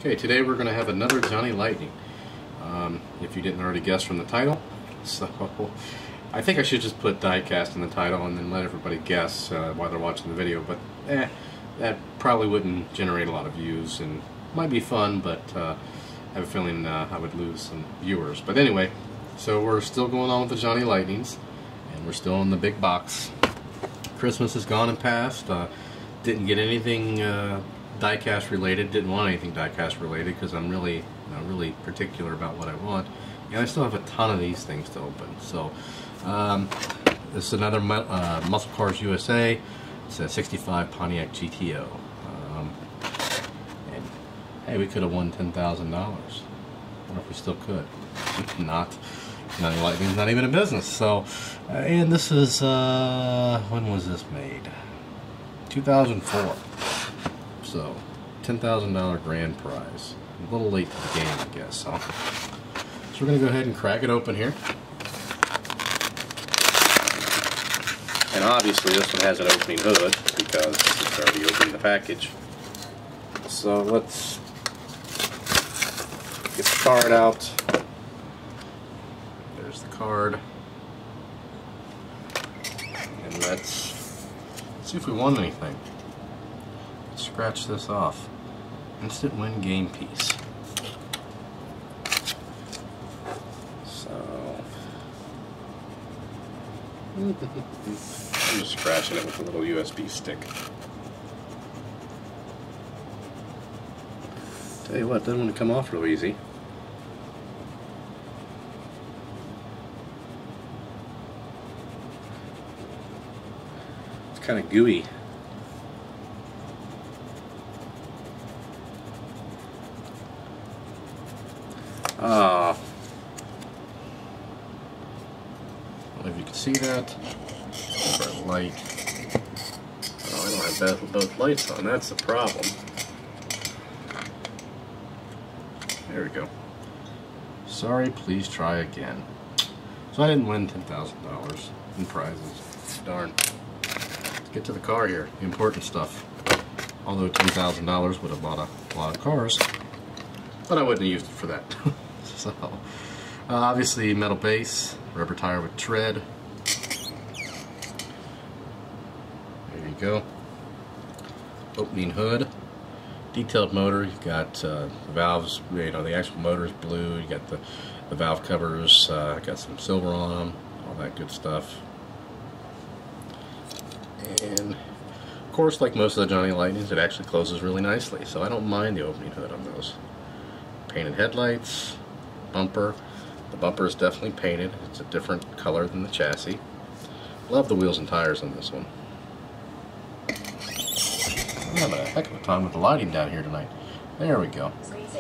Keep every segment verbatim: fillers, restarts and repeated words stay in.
Okay, today we're going to have another Johnny Lightning. Um, if you didn't already guess from the title, so I think I should just put diecast in the title and then let everybody guess uh, while they're watching the video. But eh, that probably wouldn't generate a lot of views and might be fun, but uh, I have a feeling uh, I would lose some viewers. But anyway, so we're still going on with the Johnny Lightnings, and we're still in the big box. Christmas is gone and past. Uh, didn't get anything Uh, diecast related, didn't want anything diecast related because I'm really you know, really particular about what I want, and I still have a ton of these things to open. So um, this is another uh, Muscle Cars U S A. It's a sixty-five Pontiac G T O, um, and hey, we could have won ten thousand dollars. What if we still could? Not. Johnny Lightning's not even in business. So uh, and this is uh, when was this made? two thousand four. So, ten thousand dollar grand prize. A little late to the game, I guess. So, so we're going to go ahead and crack it open here. And obviously this one has an opening hood because it's already opening the package. So let's get the card out. There's the card. And let's see if we won anything. Scratch this off. Instant win game piece. So I'm just scratching it with a little U S B stick. Tell you what, doesn't want to come off real easy. It's kind of gooey. Ah, I don't know if you can see that. Bright light. Oh, I don't have both, both lights on. That's the problem. There we go. Sorry, please try again. So I didn't win ten thousand dollars in prizes. Darn. Let's get to the car here. The important stuff. Although ten thousand dollars would have bought a lot of cars, but I wouldn't have used it for that. So, uh, obviously metal base, rubber tire with tread. There you go. Opening hood, detailed motor. You've got uh, the valves. You know, the actual motor is blue. You got the the valve covers. Uh, got some silver on them. All that good stuff. And of course, like most of the Johnny Lightnings, it actually closes really nicely. So I don't mind the opening hood on those. Painted headlights. Bumper. The bumper is definitely painted. It's a different color than the chassis. Love the wheels and tires on this one. I'm having a heck of a time with the lighting down here tonight. There we go.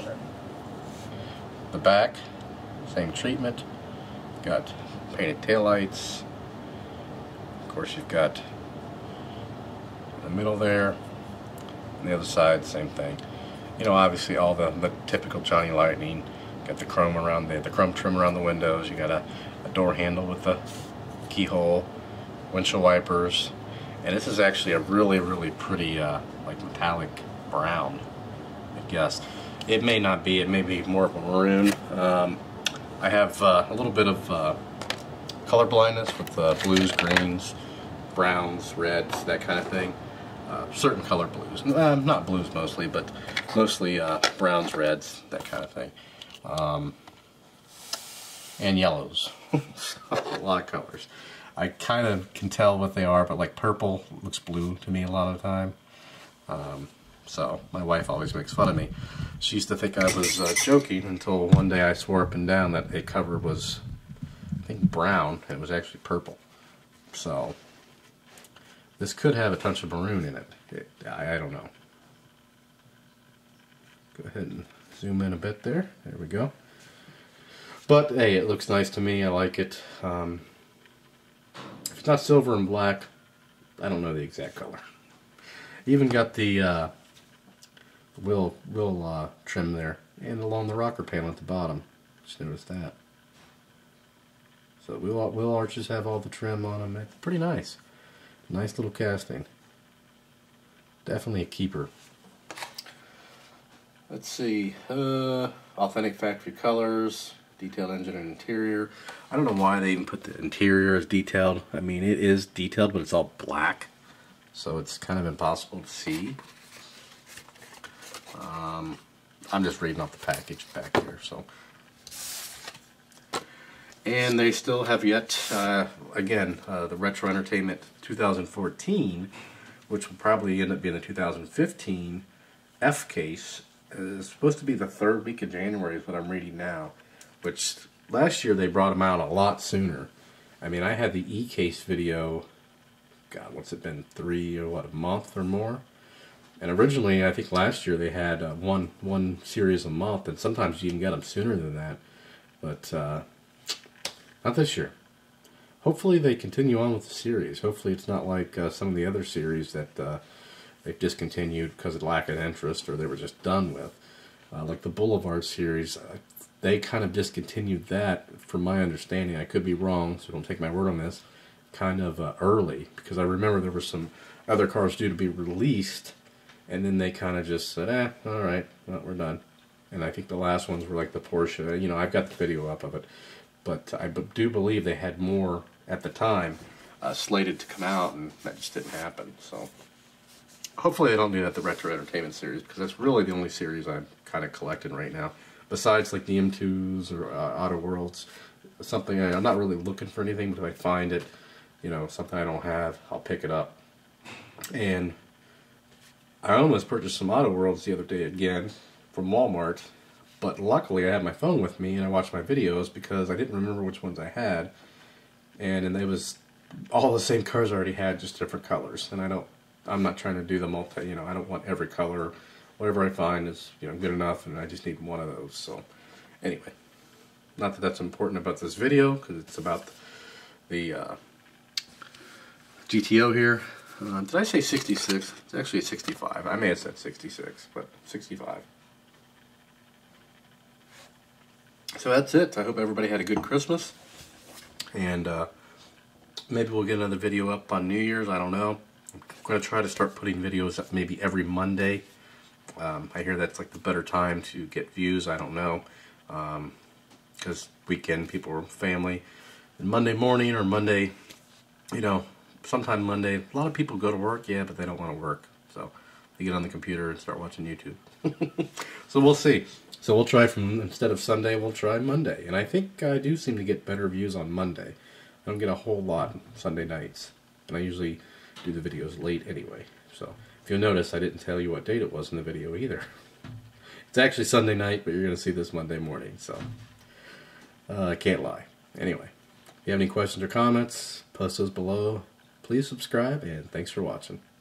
The back, same treatment. Got painted taillights. Of course, you've got the middle there. And the other side, same thing. You know, obviously all the, the typical Johnny Lightning. Got the chrome around the, the chrome trim around the windows. You got a, a door handle with the keyhole, windshield wipers, and this is actually a really, really pretty, uh, like metallic brown. I guess it may not be. It may be more of a maroon. Um, I have uh, a little bit of uh, color blindness with uh, blues, greens, browns, reds, that kind of thing. Uh, certain color blues, uh, not blues mostly, but mostly uh, browns, reds, that kind of thing. Um, and yellows. A lot of colors. I kind of can tell what they are, but like purple looks blue to me a lot of the time. Um, so my wife always makes fun of me. She used to think I was uh, joking until one day I swore up and down that a cover was, I think, brown, and it was actually purple. So this could have a touch of maroon in it. it I, I don't know. Go ahead and zoom in a bit there. There we go. But hey, it looks nice to me. I like it. Um, if it's not silver and black, I don't know the exact color. Even got the uh, wheel wheel uh, trim there, and along the rocker panel at the bottom. Just noticed that. So wheel wheel arches have all the trim on them. It's pretty nice. Nice little casting. Definitely a keeper. let's see, uh, authentic factory colors, detailed engine and interior. I don't know why they even put the interior as detailed. I mean, it is detailed, but it's all black, so it's kind of impossible to see. Um, I'm just reading off the package back here, so. And they still have yet, uh, again, uh, the Retro Entertainment two thousand fourteen, which will probably end up being the two thousand fifteen F case. It's supposed to be the third week of January is what I'm reading now, which last year they brought them out a lot sooner. I mean, I had the E case video, God, what's it been, three or what, a month or more? And originally, I think last year they had uh, one one series a month, and sometimes you can get them sooner than that. But, uh, not this year. Hopefully they continue on with the series. Hopefully it's not like uh, some of the other series that uh, they've discontinued because of lack of interest or they were just done with. Uh, like the Boulevard series, uh, they kind of discontinued that, from my understanding. I could be wrong, so don't take my word on this, kind of uh, early. Because I remember there were some other cars due to be released, and then they kind of just said, eh, alright, well, we're done. And I think the last ones were like the Porsche. You know, I've got the video up of it. But I do believe they had more at the time uh, slated to come out, and that just didn't happen. So hopefully they don't do that at the Retro Entertainment series, because that's really the only series I'm kind of collecting right now. Besides like the M twos or uh, Auto Worlds, something I, I'm not really looking for anything, but if I find it, you know, something I don't have, I'll pick it up. And I almost purchased some Auto Worlds the other day again from Walmart. But luckily I had my phone with me and I watched my videos because I didn't remember which ones I had. And, and it was all the same cars I already had, just different colors. And I don't, I'm not trying to do the multi, you know, I don't want every color. Whatever I find is, you know, good enough, and I just need one of those. So anyway, not that that's important about this video, because it's about the uh, G T O here. Uh, did I say sixty-six? It's actually a sixty-five. I may have said sixty-six, but sixty-five. So that's it. I hope everybody had a good Christmas, and uh, maybe we'll get another video up on New Year's. I don't know. I'm going to try to start putting videos up maybe every Monday. Um, I hear that's like the better time to get views. I don't know, because um, weekend people are family. And Monday morning or Monday, you know, sometime Monday, a lot of people go to work, yeah, but they don't want to work. So they get on the computer and start watching YouTube. So we'll see. So we'll try from, instead of Sunday, we'll try Monday. And I think I do seem to get better views on Monday. I don't get a whole lot Sunday nights. And I usually do the videos late anyway. So if you'll notice, I didn't tell you what date it was in the video either. It's actually Sunday night, but you're going to see this Monday morning. So uh, I can't lie. Anyway, if you have any questions or comments, post those below. Please subscribe, and thanks for watching.